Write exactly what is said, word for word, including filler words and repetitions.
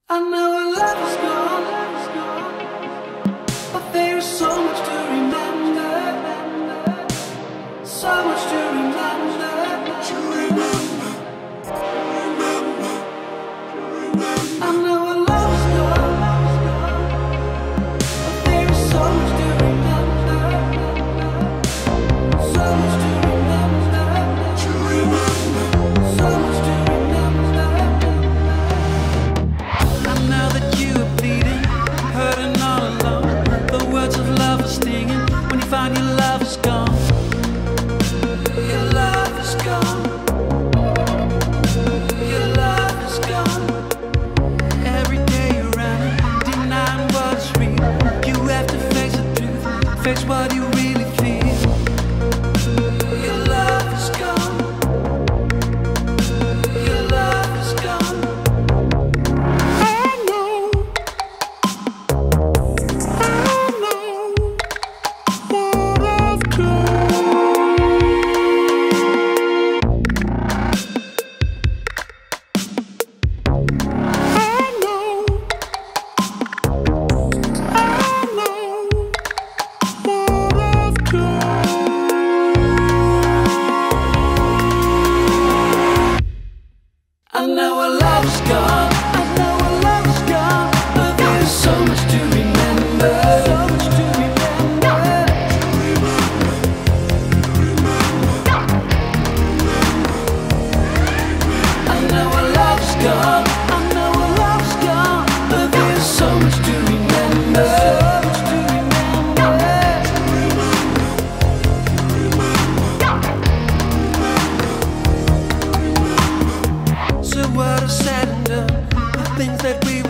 I know our love is gone, but there is so much to remember, so much to remember, to remember, remember, remember. I know our love is gone, but there is so much to remember, so much to remember, to remember, so much to remember. Now that you are bleeding, hurting all alone, the words of love are stinging when you find your love is gone. Your love is gone. Your love is gone. Every day you're running, denying what's real. You have to face the truth, face what you really feel. Your love is gone. Your love is gone. I know our love is gone, I know our love is gone, but there's so much to remember, so much to remember, I know our love is gone, I know our love is gone, but there's so much to remember, so much to remember. So what is said and done, the things that we